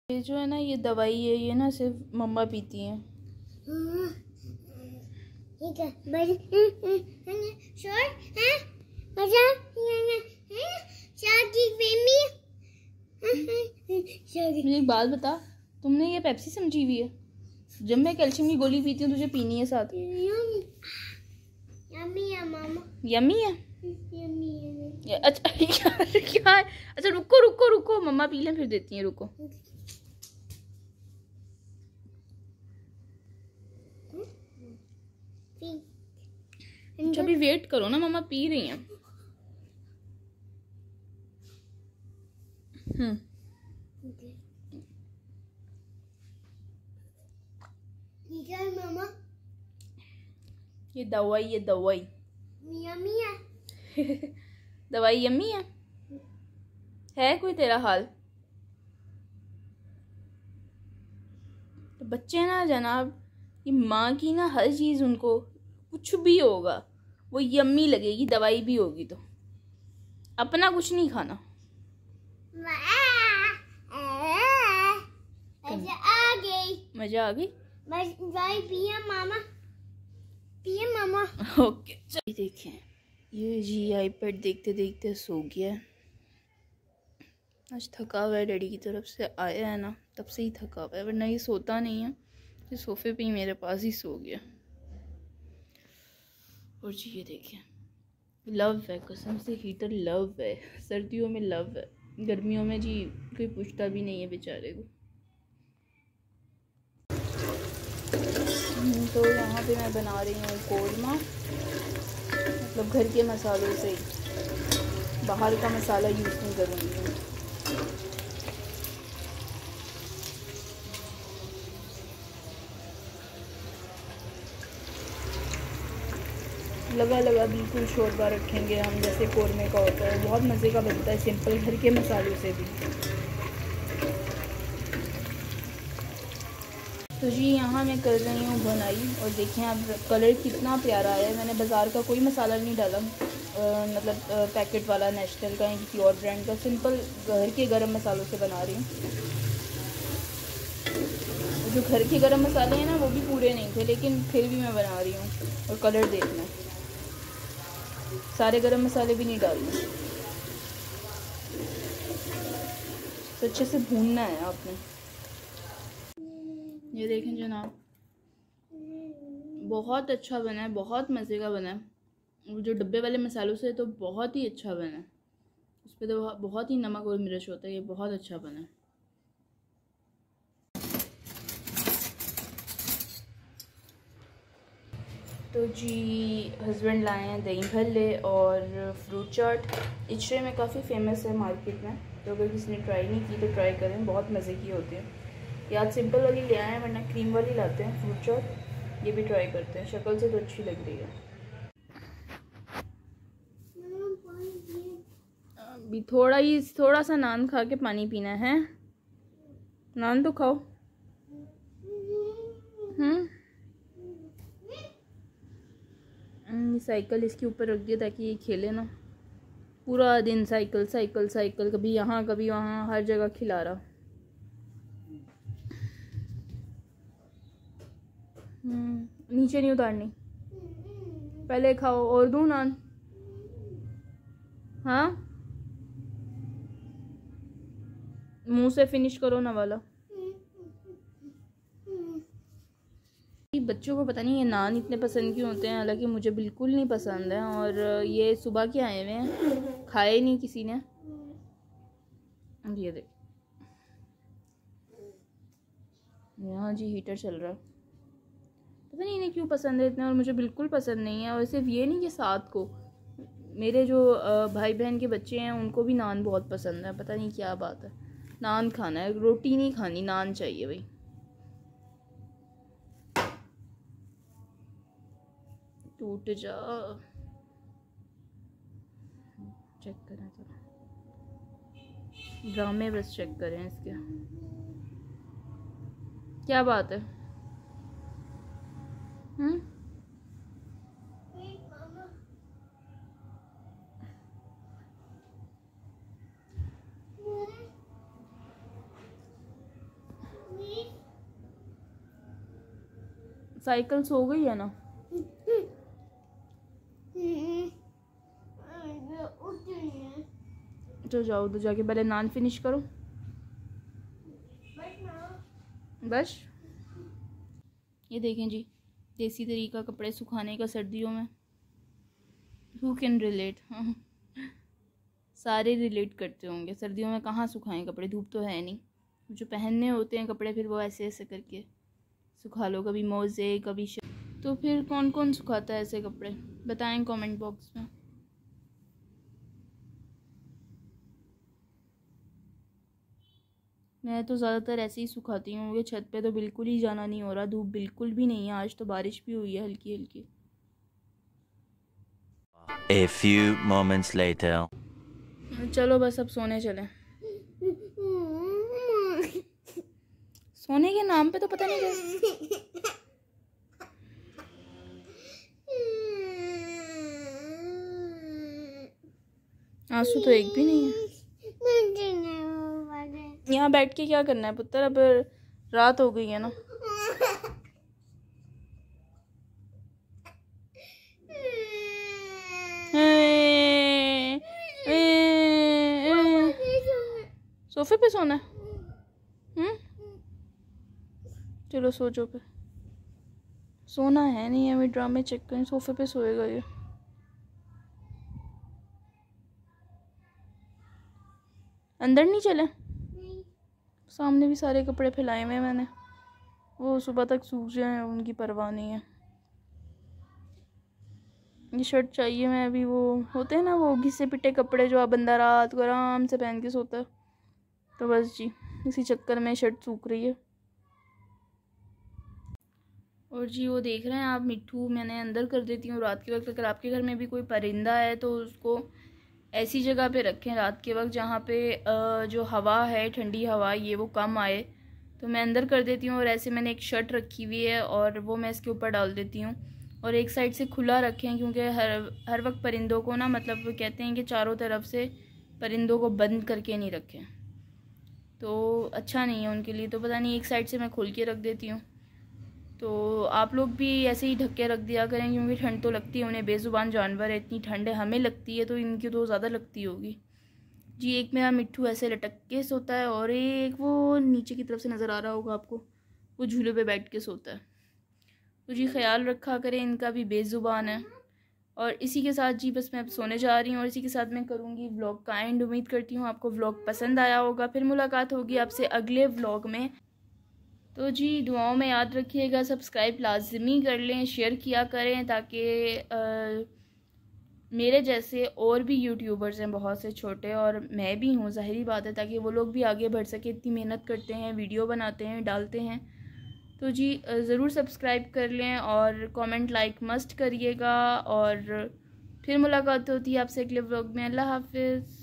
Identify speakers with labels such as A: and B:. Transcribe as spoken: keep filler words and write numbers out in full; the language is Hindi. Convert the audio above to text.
A: ये जो है ना, ये दवाई है, ये ना सिर्फ मम्मा पीती हैं। मुझे एक बात बता, तुमने ये पेप्सी समझी हुई है? जब मैं कैल्शियम की गोली पीती हूँ तुझे पीनी है साथ। यम्मी है मामा। यम्मी है? यम्मी है। अच्छा यार क्या है? अच्छा रुको रुको रुको, मम्मा पी लें फिर देती हैं, रुको। अच्छा अभी वेट करो ना, मम्मा पी रही हैं। हम्म मामा, ये दवाई, ये दवाई यम्मी है। दवाई यम्मी है? है कोई तेरा हाल? तो बच्चे ना जनाब, ये माँ की ना हर चीज़, उनको कुछ भी होगा वो यम्मी लगेगी, दवाई भी होगी तो अपना कुछ नहीं खाना। मजा आ गई, मजा आ गई। पिया मामा, पिया मामा। ओके चलिए देखें, ये जी आईपैड देखते देखते सो गया। आज थका हुआ है, डैडी की तरफ से आया है ना, तब से ही थका हुआ है, वरना ये सोता नहीं है। ये सोफे पे ही मेरे पास ही सो गया। और जी ये देखें, लव है, कसम से हीटर लव है। सर्दियों में लव है, गर्मियों में जी कोई पूछता भी नहीं है बेचारे को। तो यहाँ पे मैं बना रही हूँ कोरमा, मतलब घर के मसालों से ही, बाहर का मसाला यूज़ नहीं करूँगी। लगा लगा बिल्कुल शोरबा रखेंगे हम, जैसे कोरमे का होता है। बहुत मज़े का बनता है, सिंपल घर के मसालों से भी। तो जी यहाँ मैं कर रही हूँ भुनाई, और देखें आप कलर कितना प्यारा है। मैंने बाज़ार का कोई मसाला नहीं डाला, आ, मतलब आ, पैकेट वाला, नेशनल का या किसी और ब्रांड का, सिंपल घर के गरम मसालों से बना रही हूँ। जो घर के गरम मसाले हैं ना, वो भी पूरे नहीं थे, लेकिन फिर भी मैं बना रही हूँ। और कलर देखना, सारे गरम मसाले भी नहीं डालने, तो अच्छे से भूनना है आपने। ये देखें जनाब, बहुत अच्छा बना है, बहुत मज़े का बना है। जो डब्बे वाले मसालों से तो बहुत ही अच्छा बना है, उस पर तो बहुत ही नमक और मिर्च होता है। ये बहुत अच्छा बना है। तो जी हस्बैंड लाए हैं दही भल्ले और फ्रूट चाट। इचरे में काफ़ी फेमस है मार्केट में, तो अगर किसी ने ट्राई नहीं की तो ट्राई करें, बहुत मज़े की होती है। या सिंपल वाली ले आए हैं, वरना क्रीम वाली लाते हैं फ्रूट चाट, ये भी ट्राई करते हैं। शक्ल से तो अच्छी लग रही है। अभी थोड़ा ही, थोड़ा सा नान खा के पानी पीना है। नान तो खाओ। हम्म साइकिल इसके ऊपर रख दिया ताकि ये खेले ना, पूरा दिन साइकिल साइकिल साइकिल, कभी यहाँ कभी वहाँ, हर जगह खिला रहा। हम्म नीचे नहीं उतारनी, पहले खाओ और दूँ नान। हाँ मुंह से फिनिश करो ना वाला। बच्चों को पता नहीं ये नान इतने पसंद क्यों होते हैं, हालांकि मुझे बिल्कुल नहीं पसंद है। और ये सुबह के आए हुए हैं, खाए नहीं किसी ने। ये देख, यहाँ जी हीटर चल रहा है, पता नहीं इन्हें क्यों पसंद है इतने, और मुझे बिल्कुल पसंद नहीं है। और सिर्फ ये नहीं कि साथ को मेरे जो भाई बहन के बच्चे हैं उनको भी नान बहुत पसंद है, पता नहीं क्या बात है। नान खाना है, रोटी नहीं खानी, नान चाहिए भाई। टूट जा, चेक करें तो ड्रामे बस चेक करें इसके, क्या बात है। हम्म साइकिल सो गई है ना? तो जाओ उधर जाके पहले नान फिनिश करो। बस ये देखें जी, देसी तरीका कपड़े सुखाने का सर्दियों में। Who can relate? सारे रिलेट करते होंगे। सर्दियों में कहाँ सुखाएं कपड़े, धूप तो है नहीं। जो पहनने होते हैं कपड़े फिर वो ऐसे ऐसे करके सुखा लो, कभी मोजे कभी श... तो फिर कौन कौन सुखाता है ऐसे कपड़े, बताएं कमेंट बॉक्स में। मैं तो ज़्यादातर ऐसे ही सुखाती हूँ, ये छत पे तो बिल्कुल ही जाना नहीं हो रहा, धूप बिल्कुल भी नहीं है। आज तो बारिश भी हुई है हल्की हल्की।
B: A few moments later.
A: चलो बस अब सोने चलें। सोने के नाम पे तो पता नहीं कैसे। आंसू तो एक भी नहीं है। यहाँ बैठ के क्या करना है पुत्र, अब रात हो गई है ना। सोफे पे सोना है? हम्म, चलो सो जाओ। पे सोना है नहीं, हमें ड्रामे चेक करें। सोफे पे सोएगा ये। अंदर नहीं चले? सामने भी सारे कपड़े फैलाए हुए हैं मैंने, वो सुबह तक सूख जाए उनकी परवाह नहीं है। ये शर्ट चाहिए मैं अभी, वो होते हैं ना वो घिसे पिटे कपड़े जो आप बंदा रात को आराम से पहन के सोता है, तो बस जी इसी चक्कर में शर्ट सूख रही है। और जी वो देख रहे हैं आप, मिट्ठू मैंने अंदर कर देती हूँ रात के वक्त। अगर आपके घर में भी कोई परिंदा है तो उसको ऐसी जगह पे रखें रात के वक्त जहाँ पे जो हवा है, ठंडी हवा, ये वो कम आए। तो मैं अंदर कर देती हूँ। और ऐसे मैंने एक शर्ट रखी हुई है और वो मैं इसके ऊपर डाल देती हूँ। और एक साइड से खुला रखें, क्योंकि हर हर वक्त परिंदों को ना, मतलब वो कहते हैं कि चारों तरफ से परिंदों को बंद करके नहीं रखें, तो अच्छा नहीं है उनके लिए। तो पता नहीं, एक साइड से मैं खोल के रख देती हूँ। तो आप लोग भी ऐसे ही ढक के रख दिया करें, क्योंकि ठंड तो लगती है उन्हें, बेज़ुबान जानवर है, इतनी ठंड है, हमें लगती है तो इनकी तो ज़्यादा लगती होगी जी। एक मेरा मिट्ठू ऐसे लटक के सोता है और एक वो नीचे की तरफ से नज़र आ रहा होगा आपको, वो झूले पे बैठ के सोता है। तो जी ख्याल रखा करें, इनका भी बेज़ुबान है। और इसी के साथ जी बस मैं अब सोने जा रही हूँ और इसी के साथ मैं करूँगी व्लॉग का एंड। उम्मीद करती हूँ आपको व्लॉग पसंद आया होगा। फिर मुलाकात होगी आपसे अगले व्लॉग में। तो जी दुआओं में याद रखिएगा, सब्सक्राइब लाजमी कर लें, शेयर किया करें, ताकि मेरे जैसे और भी यूट्यूबर्स हैं बहुत से छोटे, और मैं भी हूँ ज़ाहिरी बात है, ताकि वो लोग भी आगे बढ़ सके। इतनी मेहनत करते हैं, वीडियो बनाते हैं, डालते हैं। तो जी ज़रूर सब्सक्राइब कर लें और कमेंट लाइक मस्ट करिएगा। और फिर मुलाकात होती है आपसे अगले व्लॉग में। अल्लाह हाफिज़।